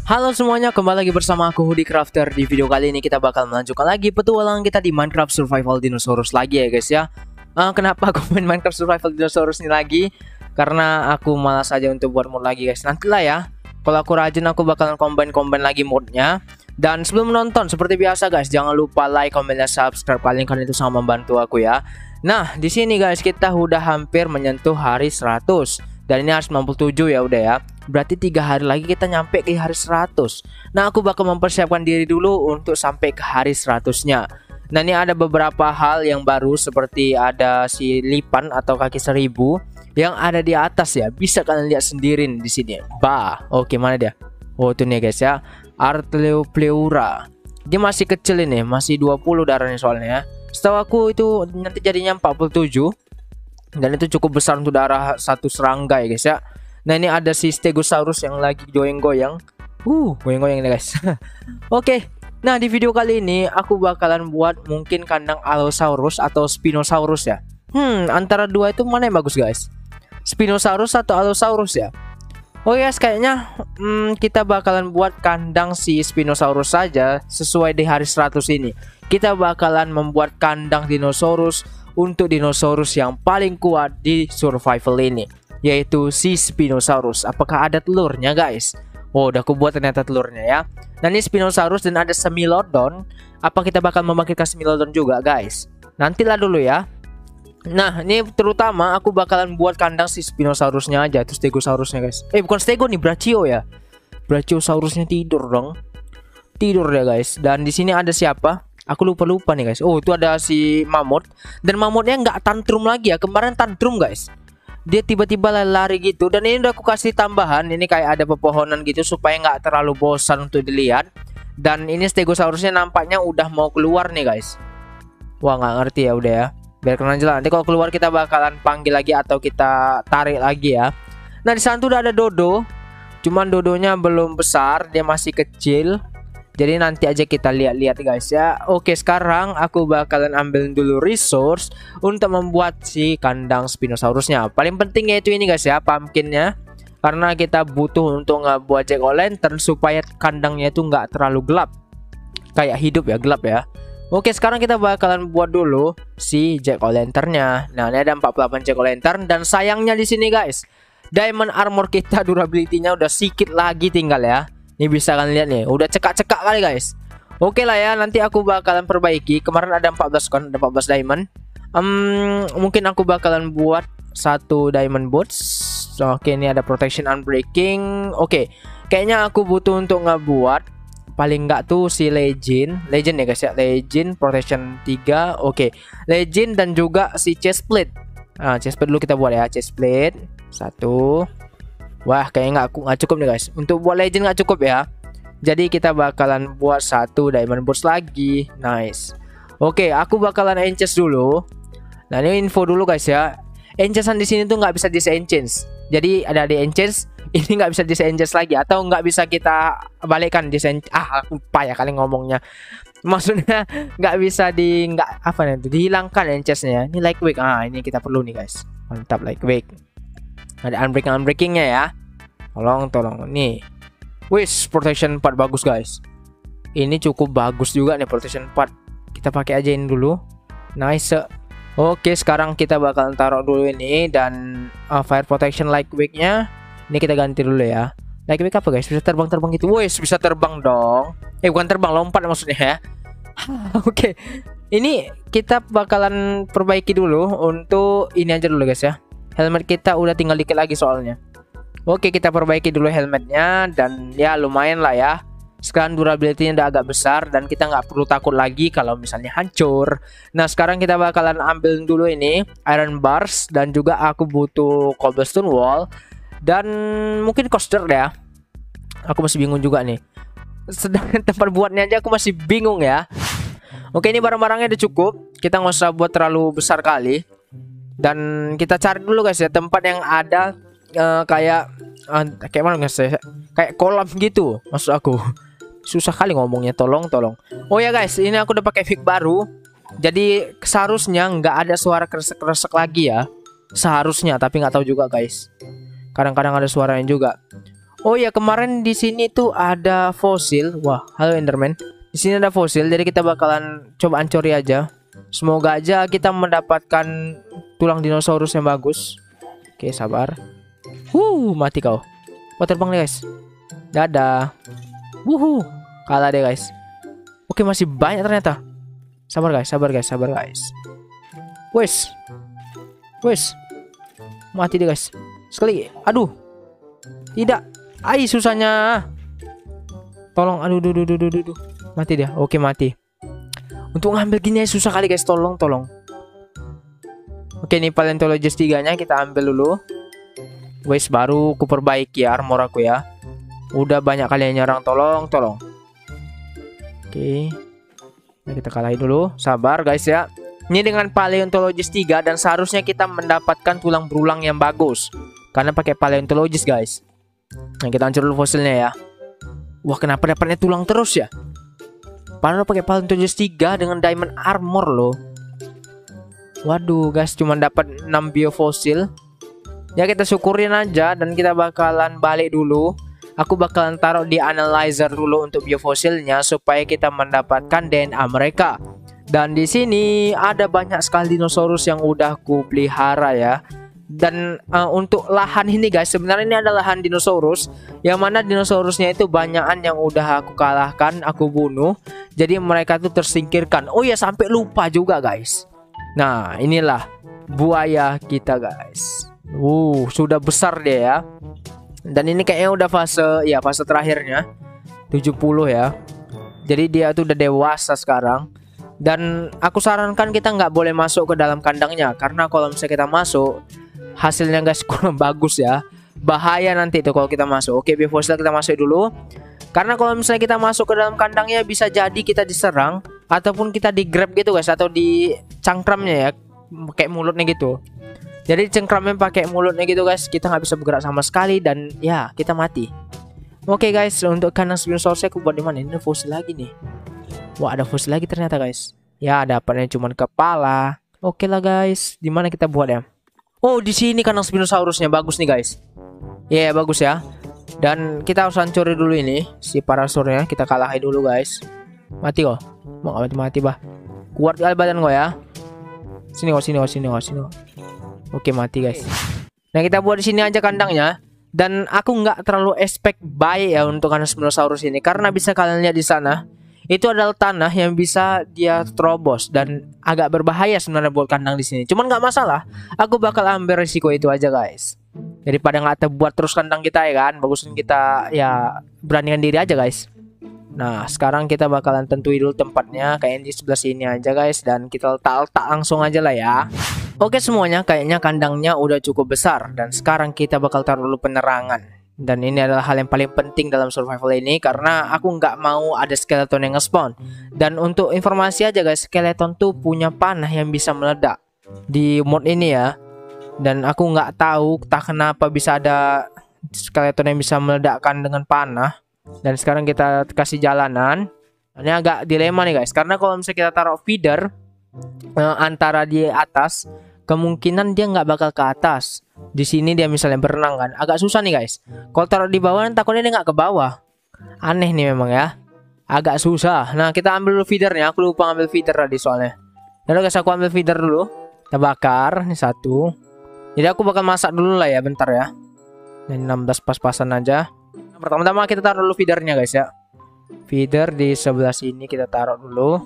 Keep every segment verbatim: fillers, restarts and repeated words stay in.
Halo semuanya, kembali lagi bersama aku Hoodie Crafter. Di video kali ini kita bakal melanjutkan lagi petualangan kita di Minecraft Survival Dinosaurus lagi ya guys ya. uh, Kenapa aku main Minecraft Survival Dinosaurus ini lagi? Karena aku malas aja untuk buat mod lagi guys. Nantilah ya, kalau aku rajin aku bakalan combine-combine lagi modnya. Dan sebelum menonton seperti biasa guys, jangan lupa like, comment, dan subscribe kalian, karena itu sangat membantu aku ya. Nah di sini guys kita udah hampir menyentuh hari seratus. Dan ini harus sembilan puluh tujuh ya udah ya. Berarti tiga hari lagi kita nyampe ke hari seratus. Nah aku bakal mempersiapkan diri dulu untuk sampai ke hari seratusnya. Nah ini ada beberapa hal yang baru, seperti ada si lipan atau kaki seribu yang ada di atas ya. Bisa kalian lihat sendiri di sini. Bah, oke mana dia? Oh itu nih guys ya, Artleopleura. Dia masih kecil ini, masih dua puluh darahnya soalnya ya. Setahu aku itu nanti jadinya empat puluh tujuh. Dan itu cukup besar untuk darah satu serangga ya guys ya. Nah ini ada si Stegosaurus yang lagi goyang-goyang. Uh, goyang-goyang nih guys. Oke, okay. Nah di video kali ini aku bakalan buat mungkin kandang Allosaurus atau Spinosaurus ya. Hmm, antara dua itu mana yang bagus guys? Spinosaurus atau Allosaurus ya? Oh yes, kayaknya hmm, kita bakalan buat kandang si Spinosaurus saja sesuai di hari seratus ini. Kita bakalan membuat kandang dinosaurus untuk dinosaurus yang paling kuat di survival ini, yaitu si Spinosaurus. Apakah ada telurnya guys? Oh udah aku buat ternyata telurnya ya. Nah ini Spinosaurus dan ada Smilodon. Apa kita bakal membangkitkan Smilodon juga guys? Nantilah dulu ya. Nah ini terutama aku bakalan buat kandang si Spinosaurusnya aja, itu Stegosaurusnya guys. Eh bukan Stego nih, Brachio ya. Brachiosaurusnya tidur dong. Tidur ya guys. Dan di sini ada siapa? Aku lupa-lupa nih guys. Oh itu ada si mamut. Dan mamutnya nggak tantrum lagi ya. Kemarin tantrum guys. Dia tiba-tiba lari gitu. Dan ini udah aku kasih tambahan. Ini kayak ada pepohonan gitu supaya nggak terlalu bosan untuk dilihat. Dan ini Stegosaurusnya nampaknya udah mau keluar nih guys. Wah nggak ngerti ya udah ya. Biarkan aja lah. Nanti kalau keluar kita bakalan panggil lagi atau kita tarik lagi ya. Nah di sana tuh udah ada dodo. Cuman dodonya belum besar. Dia masih kecil. Jadi nanti aja kita lihat-lihat guys ya. Oke sekarang aku bakalan ambil dulu resource untuk membuat si kandang Spinosaurusnya. Paling penting yaitu ini guys ya, pumpkinnya. Karena kita butuh untuk ngebuat jack o' lantern supaya kandangnya itu nggak terlalu gelap. Kayak hidup ya, gelap ya. Oke sekarang kita bakalan buat dulu si jack o' lanternnya. Nah ini ada empat puluh delapan jack o' lantern. Dan sayangnya di sini guys, diamond armor kita durability-nya udah sedikit lagi tinggal ya. Ini bisa kalian lihat nih, udah cekak-cekak kali guys. Oke lah ya, nanti aku bakalan perbaiki. Kemarin ada empat belas kan, ada empat belas diamond. um, Mungkin aku bakalan buat satu diamond boots. Oke ini ada protection unbreaking. Oke, kayaknya aku butuh untuk ngebuat paling nggak tuh si legend. Legend ya guys ya, legend protection tiga. Oke, legend dan juga si chest plate. Nah, chest plate dulu kita buat ya, chest plate satu. Wah kayaknya nggak nggak cukup nih guys. Untuk buat legend nggak cukup ya. Jadi kita bakalan buat satu diamond boots lagi. Nice. Oke aku bakalan enchant dulu. Nah ini info dulu guys ya. Enchantan di sini tuh nggak bisa dis-enchant. Jadi ada di enchant, ini nggak bisa dis-enchant lagi. Atau nggak bisa kita balikkan dis-enchant. Ah aku lupa ya kalian ngomongnya. Maksudnya nggak bisa di nggak apa nih itu dihilangkan enchantnya. Ini like week. Ah ini kita perlu nih guys. Mantap like week. Ada unbreaking unbreakingnya ya. Tolong tolong nih. Wish protection empat bagus guys. Ini cukup bagus juga nih protection empat. Kita pakai aja ini dulu. Nice. Oke sekarang kita bakal taruh dulu ini. Dan uh, fire protection like week-nya ini kita ganti dulu ya. Like week apa guys? Bisa terbang-terbang gitu. Wish bisa terbang dong. Eh bukan terbang, lompat maksudnya ya. Oke. Ini kita bakalan perbaiki dulu. Untuk ini aja dulu guys ya. Helmet kita udah tinggal dikit lagi soalnya. Oke kita perbaiki dulu helmetnya. Dan ya lumayan lah ya. Sekarang durability-nya udah agak besar. Dan kita nggak perlu takut lagi kalau misalnya hancur. Nah sekarang kita bakalan ambil dulu ini iron bars. Dan juga aku butuh cobblestone wall. Dan mungkin coaster ya. Aku masih bingung juga nih. Sedangkan tempat buatnya aja aku masih bingung ya. Oke ini barang-barangnya udah cukup. Kita nggak usah buat terlalu besar kali. Dan kita cari dulu guys ya tempat yang ada uh, kayak uh, kayak mana guys ya, kayak kolam gitu maksud aku. Susah kali ngomongnya, tolong tolong. Oh ya guys, ini aku udah pakai mic baru. Jadi seharusnya nggak ada suara kresek-kresek lagi ya. Seharusnya, tapi nggak tahu juga guys. Kadang-kadang ada suaranya juga. Oh ya, kemarin di sini tuh ada fosil. Wah, halo Enderman. Di sini ada fosil, jadi kita bakalan coba ancuri aja. Semoga aja kita mendapatkan tulang dinosaurus yang bagus. Oke, sabar. Wuh, mati kau. Oh, terbang deh guys. Dadah. Wuhu, kalah deh guys. Oke, masih banyak ternyata. Sabar guys, sabar guys, sabar guys. Wes, wes, mati deh guys. Sekali, aduh, tidak. Ai, susahnya. Tolong, aduh, duh, duh, duh, duh, duh. Mati dia. Oke, mati. Untuk ngambil gini susah kali guys. Tolong, tolong. Oke, ini paleontologist tiga-nya kita ambil dulu. Wes, baru ku perbaiki armor aku ya. Udah banyak kali yang nyerang. Tolong, tolong. Oke. Nah, kita kalahin dulu. Sabar guys ya. Ini dengan paleontologist tiga dan seharusnya kita mendapatkan tulang berulang yang bagus. Karena pakai paleontologist guys. Nah, kita hancur dulu fosilnya ya. Wah, kenapa dapatnya tulang terus ya? Padahal pakai paleontologist tiga dengan diamond armor loh. Waduh guys, cuma dapat enam biofosil. Ya, kita syukurin aja dan kita bakalan balik dulu. Aku bakalan taruh di analyzer dulu untuk biofosilnya supaya kita mendapatkan D N A mereka. Dan di sini ada banyak sekali dinosaurus yang udah aku pelihara ya. Dan uh, untuk lahan ini guys, sebenarnya ini adalah lahan dinosaurus yang mana dinosaurusnya itu banyakan yang udah aku kalahkan, aku bunuh. Jadi mereka tuh tersingkirkan. Oh ya, sampai lupa juga guys. Nah, inilah buaya kita guys. Uh, sudah besar dia ya. Dan ini kayaknya udah fase, ya fase terakhirnya tujuh puluh ya. Jadi dia tuh udah dewasa sekarang. Dan aku sarankan kita nggak boleh masuk ke dalam kandangnya, karena kalau misalnya kita masuk, hasilnya guys kurang bagus ya. Bahaya nanti itu kalau kita masuk. Oke, biofosil kita masuk dulu. Karena kalau misalnya kita masuk ke dalam kandangnya, bisa jadi kita diserang ataupun kita di grab gitu guys, atau di cangkramnya ya, kayak mulutnya gitu. Jadi cengkramnya pakai mulutnya gitu guys, kita nggak bisa bergerak sama sekali dan ya kita mati. Oke guys, untuk kandang spinosaurus aku buat di mana? Ini fosil lagi nih. Wah, ada fosil lagi ternyata guys. Ya, dapatnya cuma kepala. Oke lah guys, di mana kita buat ya? Oh, di sini kandang spinosaurusnya bagus nih guys. Ya, yeah, bagus ya. Dan kita harus hancuri dulu ini si parasaurnya, kita kalahin dulu guys. Mati kok. Mau mati mati bah. Kuat kali badan gue ya. Sini kok, sini kok, sini kok, sini kok. Oke, mati guys. Nah, kita buat di sini aja kandangnya. Dan aku nggak terlalu expect baik ya untuk kandang spinosaurus ini, karena bisa kalian lihat di sana. Itu adalah tanah yang bisa dia terobos dan agak berbahaya sebenarnya buat kandang di sini. Cuman nggak masalah, aku bakal ambil risiko itu aja guys. Daripada nggak terbuat terus kandang kita ya kan, bagusin kita ya beranikan diri aja guys. Nah, sekarang kita bakalan tentuin dulu tempatnya, kayak di sebelah sini aja guys, dan kita letak-letak langsung aja lah ya. Oke semuanya, kayaknya kandangnya udah cukup besar dan sekarang kita bakal taruh dulu penerangan. Dan ini adalah hal yang paling penting dalam survival ini, karena aku nggak mau ada skeleton yang nge-spawn. Dan untuk informasi aja guys, skeleton tuh punya panah yang bisa meledak di mod ini ya. Dan aku nggak tahu tak kenapa bisa ada skeleton yang bisa meledakkan dengan panah. Dan sekarang kita kasih jalanan. Ini agak dilema nih guys, karena kalau misalnya kita taruh feeder eh, antara di atas, kemungkinan dia nggak bakal ke atas. Di sini dia misalnya berenang kan, agak susah nih guys. Kalau taruh di bawah, takutnya dia nggak ke bawah. Aneh nih memang ya, agak susah. Nah, kita ambil dulu feedernya. Aku lupa ambil feeder tadi soalnya. Lalu guys, aku ambil feeder dulu. Kita bakar, ini satu. Jadi aku bakal masak dulu lah ya, bentar ya. Ini enam belas pas-pasan aja. Nah, pertama-tama kita taruh dulu feedernya guys ya. Feeder di sebelah sini kita taruh dulu.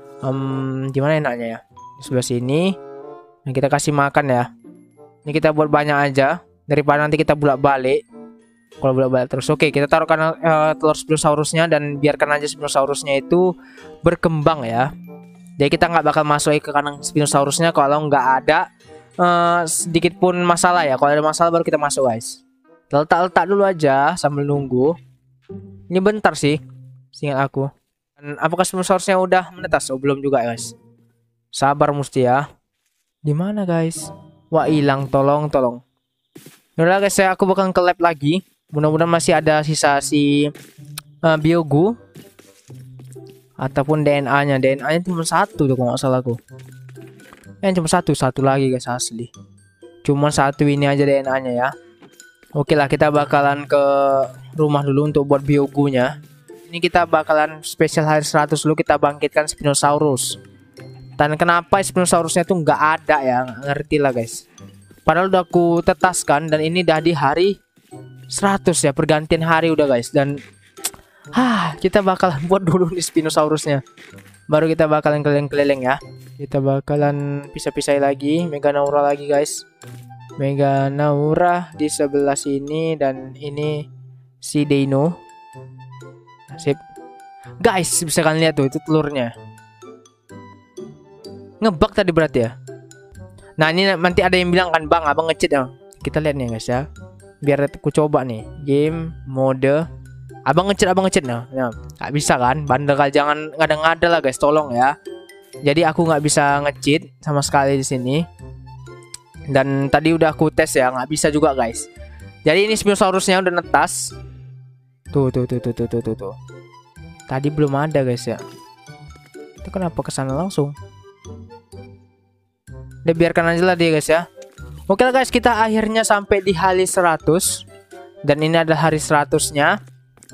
Um, gimana enaknya ya? Di sebelah sini. Nah, kita kasih makan ya. Ini kita buat banyak aja daripada nanti kita bolak-balik. Kalau bolak-balik terus. Oke, kita taruhkan uh, telur spinosaurusnya dan biarkan aja spinosaurusnya itu berkembang ya. Jadi kita nggak bakal masuk ke kandang spinosaurusnya kalau nggak ada uh, sedikit pun masalah ya. Kalau ada masalah baru kita masuk guys. Letak-letak dulu aja sambil nunggu. Ini bentar sih, seingat aku. Dan apakah spinosaurusnya udah menetas? Oh, belum juga guys. Sabar mesti ya. Di mana guys? Wah, hilang, tolong, tolong. Yaudah guys, saya aku bakal ke lab lagi. Mudah-mudahan masih ada sisa si uh, biogu ataupun D N A-nya. D N A-nya cuma satu tuh kalau nggak salah aku. Eh, cuma satu, satu lagi guys asli. Cuma satu ini aja D N A-nya ya. Oke lah, kita bakalan ke rumah dulu untuk buat biogunya. Ini kita bakalan spesial hari seratus dulu, kita bangkitkan Spinosaurus. Dan kenapa Spinosaurusnya tuh nggak ada ya, nggak ngerti lah guys. Padahal udah aku tetaskan dan ini udah di hari seratus ya, pergantian hari udah guys. Dan ah, kita bakalan buat dulu nih Spinosaurusnya. Baru kita bakalan keliling-keliling ya. Kita bakalan pisah-pisah lagi, Meganaura lagi guys. Meganaura di sebelah sini dan ini si Dino. Sip. Guys, bisa kalian lihat tuh itu telurnya. Ngebug tadi berarti ya. Nah, ini nanti ada yang bilang kan, "Bang, abang nge-cheat ya." Kita lihat nih guys ya. Biar aku coba nih. Game mode. Abang nge-cheat, abang nge-cheat nah. Nah, nggak bisa kan? Bandel kali, jangan ngada-ngada lah guys, tolong ya. Jadi aku nggak bisa nge-cheat sama sekali di sini. Dan tadi udah aku tes ya, nggak bisa juga guys. Jadi ini Spinosaurusnya udah netas. Tuh tuh tuh tuh tuh tuh tuh. tuh. Tadi belum ada guys ya. Itu kenapa kesana langsung? Udah biarkan aja lah dia guys ya. Oke lah guys, kita akhirnya sampai di hari seratus. Dan ini adalah hari seratusnya.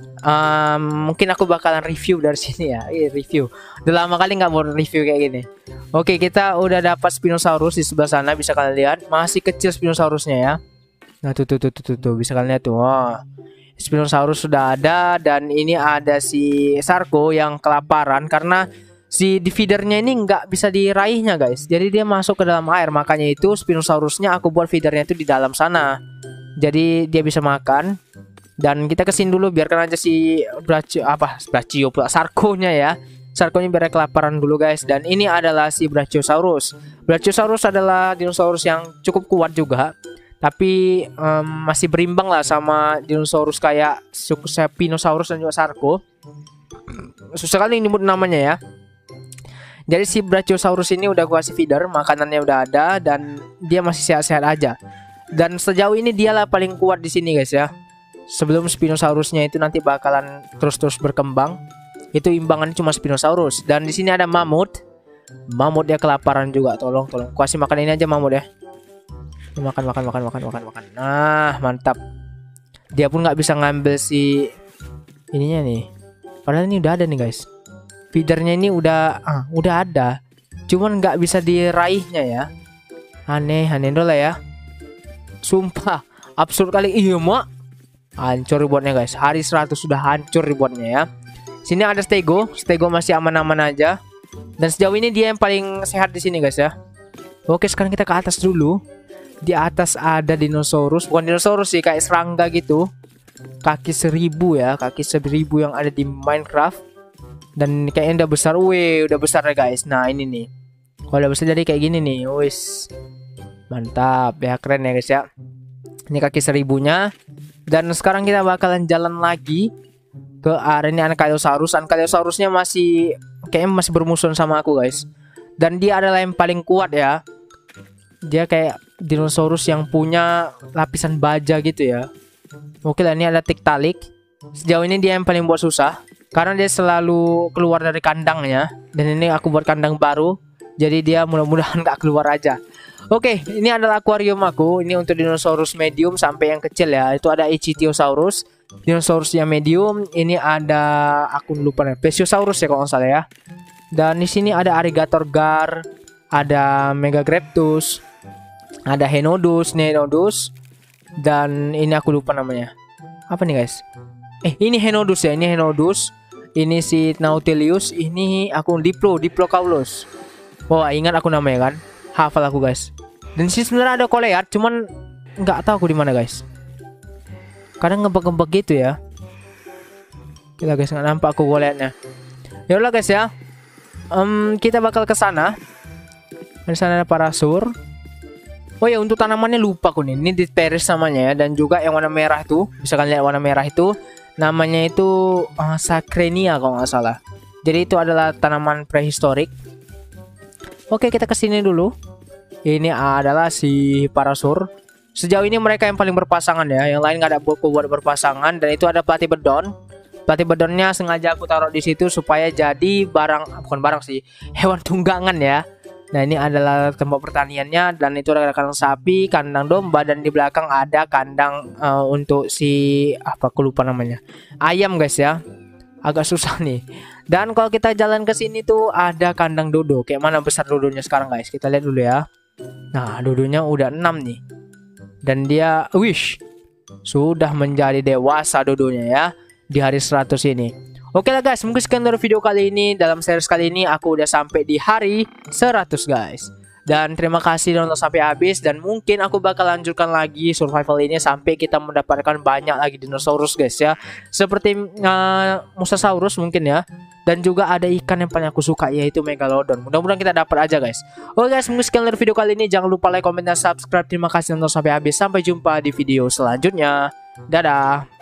Um, mungkin aku bakalan review dari sini ya. Iya, review. Udah lama kali nggak mau review kayak gini. Oke, kita udah dapat Spinosaurus di sebelah sana, bisa kalian lihat. Masih kecil Spinosaurusnya ya. Nah, tuh tuh tuh tuh tuh, tuh. Bisa kalian lihat tuh. Wah. Spinosaurus sudah ada dan ini ada si Sarko yang kelaparan karena si feedernya ini nggak bisa diraihnya guys. Jadi dia masuk ke dalam air, makanya itu Spinosaurusnya aku buat feedernya itu di dalam sana. Jadi dia bisa makan. Dan kita kesini dulu, biarkan aja si Brachio apa Brachio pula Sarkonya ya. Sarkonya biar kelaparan dulu guys. Dan ini adalah si Brachiosaurus. Brachiosaurus adalah dinosaurus yang cukup kuat juga. Tapi um, masih berimbang lah sama dinosaurus kayak Spinosaurus dan juga Sarko. Susah kali nyebut namanya ya. Jadi si Brachiosaurus ini udah gua kasih feeder, makanannya udah ada dan dia masih sehat-sehat aja. Dan sejauh ini dialah paling kuat di sini guys ya. Sebelum Spinosaurusnya itu nanti bakalan terus-terus berkembang. Itu imbangannya cuma Spinosaurus. Dan di sini ada mamut. Mamut dia kelaparan juga. Tolong, tolong. Kasih makan ini aja mamut ya. Makan, makan, makan, makan, makan, makan. Nah, mantap. Dia pun nggak bisa ngambil si ininya nih. Padahal ini udah ada nih guys. Feedernya ini udah, ah, udah ada. Cuman nggak bisa diraihnya ya. Aneh, aneh dulu ya. Sumpah, absurd kali. Iya mak. Hancur ribuannya guys. Hari seratus sudah hancur ribuannya ya. Sini ada Stego. Stego masih aman-aman aja. Dan sejauh ini dia yang paling sehat di sini guys ya. Oke, sekarang kita ke atas dulu. Di atas ada dinosaurus. Bukan dinosaurus sih, kayak serangga gitu. Kaki seribu ya. Kaki seribu yang ada di Minecraft. Dan kayaknya udah besar. Wih, udah besar ya guys. Nah ini nih. Kalau udah besar jadi kayak gini nih. Wis. Mantap. Ya keren ya guys ya. Ini kaki seribunya. Dan sekarang kita bakalan jalan lagi ke arena Ankylosaurus. Ankylosaurusnya masih kayaknya masih bermusuhan sama aku guys. Dan dia adalah yang paling kuat ya. Dia kayak dinosaurus yang punya lapisan baja gitu ya. Oke lah, ini ada Tiktaalik. Sejauh ini dia yang paling buat susah karena dia selalu keluar dari kandangnya. Dan ini aku buat kandang baru. Jadi dia mudah-mudahan gak keluar aja. Oke, ini adalah akuarium aku. Ini untuk dinosaurus medium sampai yang kecil ya. Itu ada Ichthyosaurus, dinosaurus yang medium. Ini ada, aku lupa nih, Plesiosaurus ya kalau nggak salah ya. Dan di sini ada Alligator Gar, ada Megagreptus, ada Henodus, Nenodus, dan ini aku lupa namanya. Apa nih guys? Eh, ini Henodus ya. Ini Henodus. Ini si Nautilus. Ini aku Diplo, Diplocaulus. Wah, ingat aku namanya kan? Hafal aku guys. Dan sini sebenarnya ada Koleat, cuman nggak tahu aku di mana guys. Kadang ngebug-ngebug gitu ya. Kita guys, nggak nampak aku Koleatnya. Ya udah guys ya. Um, kita bakal ke sana. Di sana ada parasur. Oh ya, untuk tanamannya lupa aku nih. Ini diteris namanya ya. Dan juga yang warna merah tuh, bisa kalian lihat warna merah itu. Namanya itu uh, Sacrenia kalau nggak salah. Jadi itu adalah tanaman prehistorik. Oke, kita kesini dulu. Ini adalah si parasur. Sejauh ini mereka yang paling berpasangan ya. Yang lain nggak ada buku buat berpasangan. Dan itu ada Platybedon. Platybedonnya sengaja aku taruh di situ supaya jadi barang, bukan barang sih, hewan tunggangan ya. Nah, ini adalah tempat pertaniannya, dan itu ada kandang sapi, kandang domba, dan di belakang ada kandang uh, untuk si apa aku lupa namanya. Ayam guys ya. Agak susah nih. Dan kalau kita jalan ke sini tuh ada kandang dodo. Kayak mana besar dodonya sekarang guys? Kita lihat dulu ya. Nah, dodonya udah enam nih. Dan dia wish sudah menjadi dewasa dodonya ya di hari seratus ini. Oke lah guys, mungkin sekian dari video kali ini. Dalam series kali ini aku udah sampai di hari seratus guys. Dan terima kasih udah nonton sampai habis. Dan mungkin aku bakal lanjutkan lagi survival ini sampai kita mendapatkan banyak lagi dinosaurus guys ya. Seperti uh, Mosasaurus mungkin ya. Dan juga ada ikan yang paling aku suka, yaitu Megalodon. Mudah-mudahan kita dapat aja guys. Oke guys, mungkin sekian dari video kali ini. Jangan lupa like, comment, dan subscribe. Terima kasih nonton sampai habis. Sampai jumpa di video selanjutnya. Dadah.